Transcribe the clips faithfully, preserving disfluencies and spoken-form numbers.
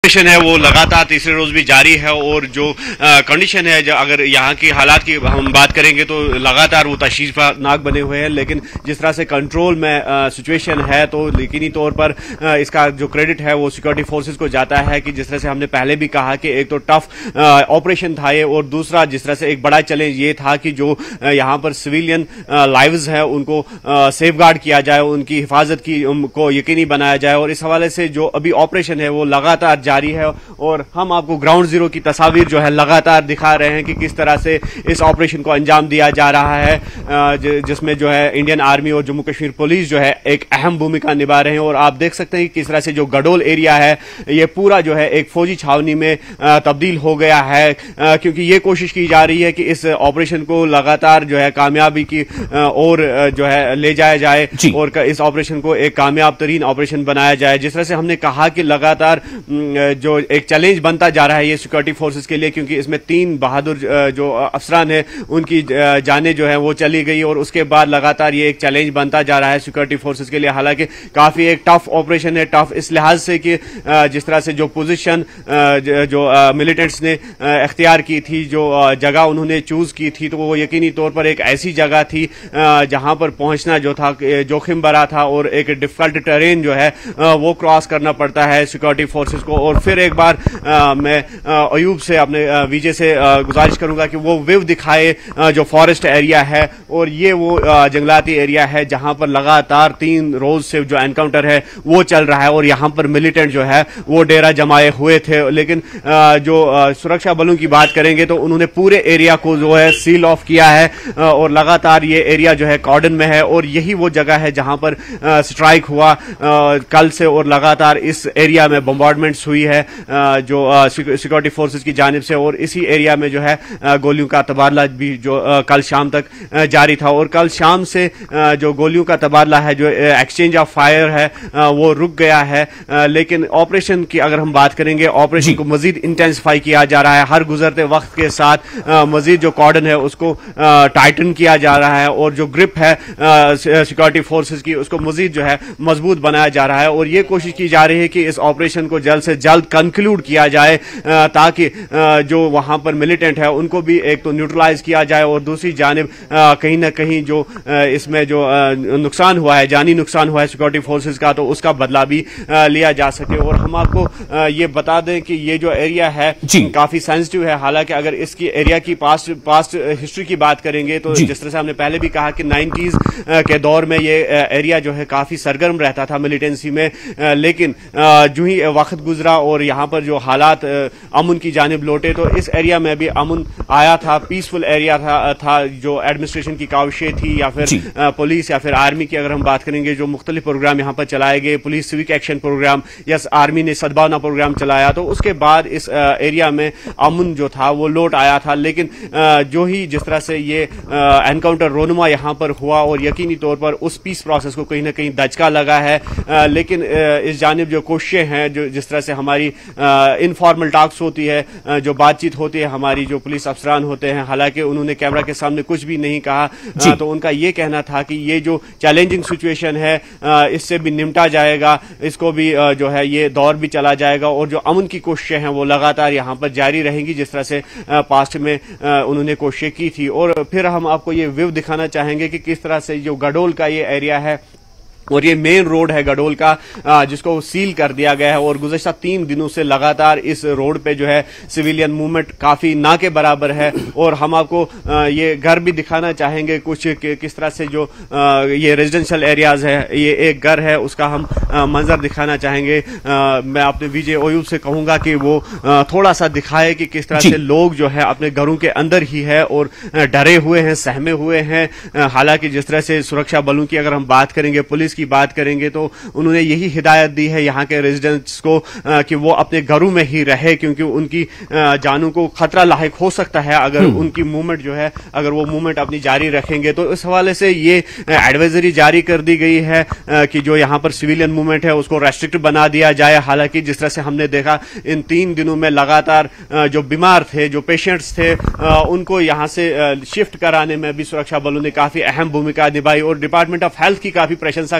Operation है वो लगातार तीसरे रोज भी जारी है और जो कंडीशन है, जो अगर यहाँ की हालात की हम बात करेंगे तो लगातार वो तशवीशनाक बने हुए हैं। लेकिन जिस तरह से कंट्रोल में सिचुएशन है तो यकीनी तौर पर आ, इसका जो क्रेडिट है वो सिक्योरिटी फोर्सेस को जाता है कि जिस तरह से हमने पहले भी कहा कि एक तो टफ ऑपरेशन था ये, और दूसरा जिस तरह से एक बड़ा चैलेंज ये था कि जो यहाँ पर सिविलियन लाइव्स है उनको सेफ गार्ड किया जाए, उनकी हिफाजत की को यकीनी बनाया जाए। और इस हवाले से जो अभी ऑपरेशन है वो लगातार जारी है और हम आपको ग्राउंड जीरो की तस्वीर जो है लगातार दिखा रहे हैं कि किस तरह से इस ऑपरेशन को अंजाम दिया जा रहा है, जिसमें जो है इंडियन आर्मी और जम्मू कश्मीर पुलिस जो है एक अहम भूमिका निभा रहे हैं। और आप देख सकते हैं कि किस तरह से जो गडोल एरिया है ये पूरा जो है एक फौजी छावनी में तब्दील हो गया है, क्योंकि ये कोशिश की जा रही है कि इस ऑपरेशन को लगातार जो है कामयाबी की और जो है ले जाया जाए और इस ऑपरेशन को एक कामयाब तरीन ऑपरेशन बनाया जाए। जिस तरह से हमने कहा कि लगातार जो एक चैलेंज बनता जा रहा है ये सिक्योरिटी फोर्सेस के लिए, क्योंकि इसमें तीन बहादुर जो अफसरान है उनकी जानें जो है वो चली गई और उसके बाद लगातार ये एक चैलेंज बनता जा रहा है सिक्योरिटी फोर्सेस के लिए। हालांकि काफी एक टफ ऑपरेशन है, टफ इस लिहाज से कि जिस तरह से जो पोजीशन जो मिलिटेंट्स ने इख्तियार की थी, जो जगह उन्होंने चूज की थी, तो वो यकीनी तौर पर एक ऐसी जगह थी जहां पर पहुंचना जो था जोखिम भरा था और एक डिफिकल्ट टेरेन जो है वो क्रॉस करना पड़ता है सिक्योरिटी फोर्सेस को। और फिर एक बार आ, मैं अयूब से अपने विजय से गुजारिश करूंगा कि वो व्यू दिखाए आ, जो फॉरेस्ट एरिया है और ये वो आ, जंगलाती एरिया है जहां पर लगातार तीन रोज से जो एनकाउंटर है वो चल रहा है और यहां पर मिलिटेंट जो है वो डेरा जमाए हुए थे। लेकिन आ, जो आ, सुरक्षा बलों की बात करेंगे तो उन्होंने पूरे एरिया को जो है सील ऑफ किया है आ, और लगातार ये एरिया जो है कॉर्डन में है और यही वो जगह है जहां पर आ, स्ट्राइक हुआ आ, कल से और लगातार इस एरिया में बम्बार्डमेंट्स हुई है जो सिक्योरिटी फोर्सेस की जानिब से, और इसी एरिया में जो है गोलियों का तबादला भी जो कल शाम तक जारी था। और कल शाम से जो गोलियों का तबादला है, जो एक्सचेंज ऑफ फायर है वो रुक गया है। लेकिन ऑपरेशन की अगर हम बात करेंगे, ऑपरेशन को मजीद इंटेंसिफाई किया जा रहा है, हर गुजरते वक्त के साथ मजीद जो कॉर्डन है उसको टाइटन किया जा रहा है और जो ग्रिप है सिक्योरिटी फोर्सेस की उसको मजीद जो है मजबूत बनाया जा रहा है। और ये कोशिश की जा रही है कि इस ऑपरेशन को जल्द से जल्द कंक्लूड किया जाए ताकि जो वहां पर मिलिटेंट है उनको भी एक तो न्यूट्रलाइज किया जाए और दूसरी जानिब कहीं ना कहीं जो इसमें जो नुकसान हुआ है, जानी नुकसान हुआ है सिक्योरिटी फोर्सेस का, तो उसका बदला भी लिया जा सके। और हम आपको ये बता दें कि ये जो एरिया है काफी सेंसिटिव है। हालांकि अगर इसकी एरिया की पास्ट पास्ट हिस्ट्री की बात करेंगे तो जिस तरह से हमने पहले भी कहा कि नाइन्टीज के दौर में ये एरिया जो है काफी सरगर्म रहता था मिलिटेंसी में, लेकिन जो ही वक्त गुजरा और यहाँ पर जो हालात अमन की जानिब लौटे तो इस एरिया में भी अमन आया था, पीसफुल एरिया था, था जो एडमिनिस्ट्रेशन की काविशें थी या फिर पुलिस या फिर आर्मी की अगर हम बात करेंगे, जो मुख्तलिफ प्रोग्राम यहाँ पर चलाए गए, पुलिस सिविक एक्शन प्रोग्राम या आर्मी ने सद्भावना प्रोग्राम चलाया, तो उसके बाद इस एरिया में अमन जो था वो लौट आया था। लेकिन जो ही जिस तरह से ये एनकाउंटर रोनुमा यहाँ पर हुआ और यकीनी तौर पर उस पीस प्रोसेस को कहीं ना कहीं दचका लगा है। लेकिन इस जानिब जो कोशिशें हैं, जो जिस तरह से हमारी इनफॉर्मल टॉक्स होती है, जो बातचीत होती है, हमारी जो पुलिस अफसरान होते हैं, हालांकि उन्होंने कैमरा के सामने कुछ भी नहीं कहा, तो उनका ये कहना था कि ये जो चैलेंजिंग सिचुएशन है इससे भी निपटा जाएगा, इसको भी जो है ये दौर भी चला जाएगा और जो अमन की कोशिशें हैं वो लगातार यहाँ पर जारी रहेंगी जिस तरह से पास्ट में उन्होंने कोशिशें की थी। और फिर हम आपको ये व्यू दिखाना चाहेंगे कि किस तरह से जो गडोल का ये एरिया है और ये मेन रोड है गडोल का जिसको सील कर दिया गया है और गुज़श्ता तीन दिनों से लगातार इस रोड पे जो है सिविलियन मूवमेंट काफी ना के बराबर है। और हम आपको ये घर भी दिखाना चाहेंगे कुछ कि किस तरह से जो ये रेजिडेंशियल एरियाज है, ये एक घर है उसका हम मंजर दिखाना चाहेंगे। मैं अपने विजय ओयूब से कहूंगा कि वो थोड़ा सा दिखाए कि किस तरह से लोग जो है अपने घरों के अंदर ही है और डरे हुए हैं, सहमे हुए हैं। हालांकि जिस तरह से सुरक्षा बलों की अगर हम बात करेंगे, पुलिस की बात करेंगे, तो उन्होंने यही हिदायत दी है यहाँ के रेजिडेंट्स को आ, कि वो अपने घरों में ही रहे, क्योंकि उनकी जानों को खतरा लायक हो सकता है अगर उनकी मूवमेंट जो है, अगर वो मूवमेंट अपनी जारी रखेंगे। तो इस हवाले से ये एडवाइजरी जारी कर दी गई है आ, कि जो यहाँ पर सिविलियन मूवमेंट है उसको रेस्ट्रिक्ट बना दिया जाए। हालांकि जिस तरह से हमने देखा इन तीन दिनों में लगातार जो बीमार थे, जो पेशेंट्स थे, उनको यहाँ से शिफ्ट कराने में भी सुरक्षा बलों ने काफी अहम भूमिका निभाई और डिपार्टमेंट ऑफ हेल्थ की काफी प्रशंसा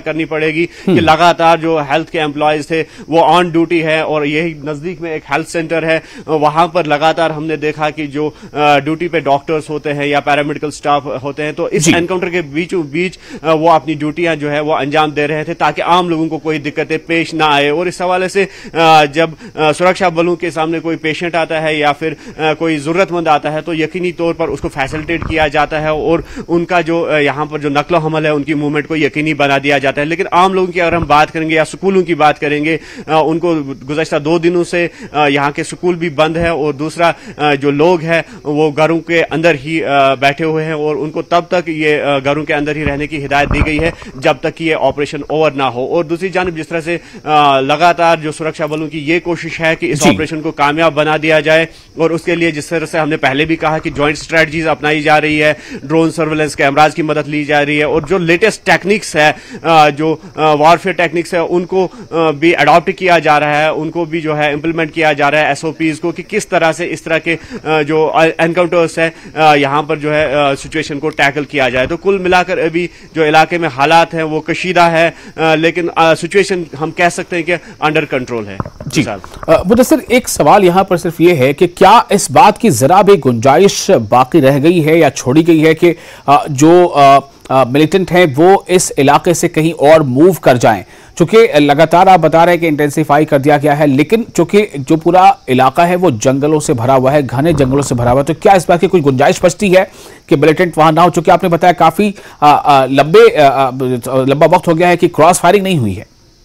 करनी पड़ेगी कि लगातार जो हेल्थ के एम्प्लॉयज थे वो ऑन ड्यूटी है, और यही नजदीक में एक हेल्थ सेंटर है, वहां पर लगातार हमने देखा कि जो ड्यूटी पे डॉक्टर्स होते हैं या पैरामेडिकल स्टाफ होते हैं, तो इस एनकाउंटर के बीचों बीच वो अपनी ड्यूटियां जो है वो अंजाम दे रहे थे ताकि आम लोगों को कोई दिक्कतें पेश ना आए। और इस हवाले से जब सुरक्षा बलों के सामने कोई पेशेंट आता है या फिर कोई जरूरतमंद आता है तो यकीनी तौर पर उसको फैसिलिटेट किया जाता है और उनका जो यहाँ पर जो नकलो हमल है उनकी मूवमेंट को यकीनी बना दिया जाता है। लेकिन आम लोगों की अगर हम बात करेंगे या स्कूलों की बात करेंगे, उनको गुज़श्ता दो दिनों से यहाँ के स्कूल भी बंद है और दूसरा जो लोग हैं वो घरों के अंदर ही बैठे हुए हैं और उनको तब तक ये घरों के अंदर ही रहने की हिदायत दी गई है जब तक कि ये ऑपरेशन ओवर ना हो। और दूसरी जानिब जिस तरह से लगातार जो सुरक्षा बलों की ये कोशिश है कि इस ऑपरेशन को कामयाब बना दिया जाए, और उसके लिए जिस तरह से हमने पहले भी कहा कि ज्वाइंट स्ट्रेटजीज अपनाई जा रही है, ड्रोन सर्वेलेंस कैमराज की मदद ली जा रही है, और जो लेटेस्ट टेक्निक्स है, जो वॉरफेयर टेक्निक्स है, उनको भी अडॉप्ट किया जा रहा है, उनको भी जो है इंप्लीमेंट किया जा रहा है एसओपीज को, कि किस तरह से इस तरह के जो एनकाउंटर्स है यहां पर जो है सिचुएशन को टैकल किया जाए। तो कुल मिलाकर अभी जो इलाके में हालात हैं वो कशीदा है, लेकिन सिचुएशन हम कह सकते हैं कि अंडर कंट्रोल है। जी मुदस्सिर, एक सवाल यहां पर सिर्फ ये है कि क्या इस बात की जरा भी गुंजाइश बाकी रह गई है या छोड़ी गई है कि जो मिलिटेंट हैं वो इस इलाके से कहीं और मूव कर जाएं? चूंकि लगातार आप बता रहे हैं कि इंटेंसिफाई कर दिया गया है, लेकिन चूंकि जो पूरा इलाका है वो जंगलों से भरा हुआ है, घने जंगलों से भरा हुआ है, तो क्या इस बात की कोई गुंजाइश बचती है कि मिलिटेंट वहां ना हो? चूंकि आपने बताया काफी लंबे लंबा वक्त हो गया है कि क्रॉस फायरिंग नहीं हुई है।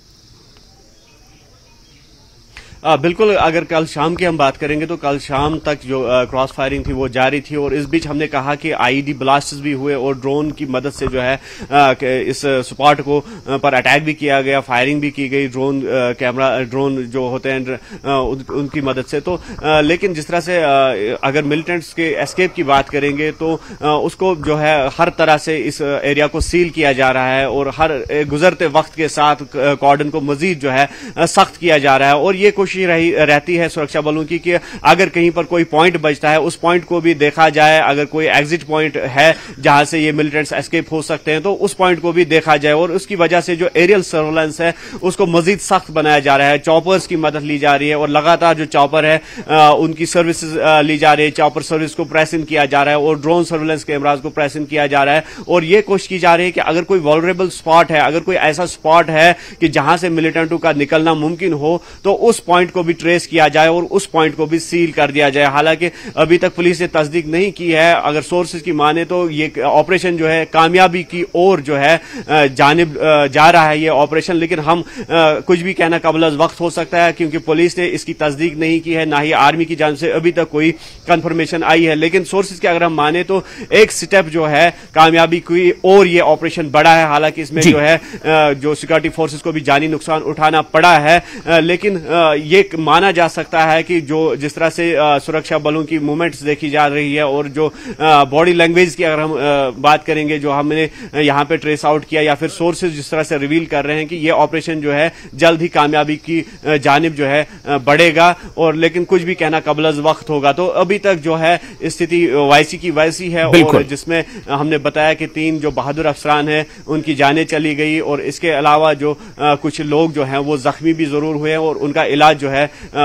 आ, बिल्कुल, अगर कल शाम की हम बात करेंगे तो कल शाम तक जो क्रॉस फायरिंग थी वो जारी थी, और इस बीच हमने कहा कि आईईडी ब्लास्ट्स भी हुए और ड्रोन की मदद से जो है आ, इस स्पॉट को आ, पर अटैक भी किया गया, फायरिंग भी की गई ड्रोन कैमरा ड्रोन जो होते हैं आ, उन, उनकी मदद से। तो आ, लेकिन जिस तरह से आ, अगर मिलिटेंट्स के एस्केप की बात करेंगे तो आ, उसको जो है हर तरह से इस एरिया को सील किया जा रहा है, और हर गुजरते वक्त के साथ कॉर्डन को मजीद जो है सख्त किया जा रहा है। और ये कोशिश रही रहती है सुरक्षा बलों की कि अगर कहीं पर कोई पॉइंट बचता है उस पॉइंट को भी देखा जाए, अगर कोई एग्जिट पॉइंट है जहां से ये मिलिटेंट्स एस्केप हो सकते हैं तो उस पॉइंट को भी देखा जाए, और उसकी वजह से जो एरियल सर्वेलेंस है उसको मजीद सख्त बनाया जा रहा है। चॉपर्स की मदद ली जा रही है और लगातार जो चॉपर है आ, उनकी सर्विसेज ली जा रही है, चॉपर सर्विस को प्रेस इन किया जा रहा है और ड्रोन सर्वेलेंस कैमराज को प्रेस इन किया जा रहा है। और ये कोशिश की जा रही है कि अगर कोई वल्नरेबल स्पॉट है, अगर कोई ऐसा स्पॉट है कि जहां से मिलिटेंटों का निकलना मुमकिन हो, तो उस पॉइंट को भी ट्रेस किया जाए और उस पॉइंट को भी सील कर दिया जाए। हालांकि अभी तक पुलिस ने तस्दीक नहीं की है, अगर सोर्सेज की माने तो ये ऑपरेशन जो है कामयाबी की ओर जो है जानिब जा रहा है ये ऑपरेशन, लेकिन हम कुछ भी कहना कबल वक्त हो सकता है क्योंकि पुलिस ने इसकी तस्दीक नहीं की है, ना ही आर्मी की जानिब से अभी तक कोई कंफर्मेशन आई है। लेकिन सोर्सेज के अगर हम माने तो एक स्टेप जो है कामयाबी की और ये ऑपरेशन बढ़ा है। हालांकि इसमें जो है जो सिक्योरिटी फोर्सेज को भी जानी नुकसान उठाना पड़ा है, लेकिन ये माना जा सकता है कि जो जिस तरह से सुरक्षा बलों की मूवमेंट्स देखी जा रही है और जो बॉडी लैंग्वेज की अगर हम बात करेंगे जो हमने यहां पे ट्रेस आउट किया या फिर सोर्सेज जिस तरह से रिवील कर रहे हैं कि ये ऑपरेशन जो है जल्द ही कामयाबी की जानिब जो है बढ़ेगा, और लेकिन कुछ भी कहना कबल वक्त होगा। तो अभी तक जो है स्थिति वैसी की वैसी है, और जिसमें हमने बताया कि तीन जो बहादुर अफसरान हैं उनकी जानें चली गई, और इसके अलावा जो कुछ लोग जो हैं वो जख्मी भी जरूर हुए हैं और उनका इलाज जो है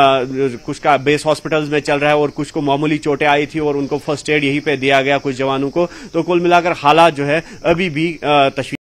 कुछ का बेस हॉस्पिटल्स में चल रहा है और कुछ को मामूली चोटें आई थी और उनको फर्स्ट एड यहीं पे दिया गया कुछ जवानों को। तो कुल मिलाकर हालात जो है अभी भी तशवीश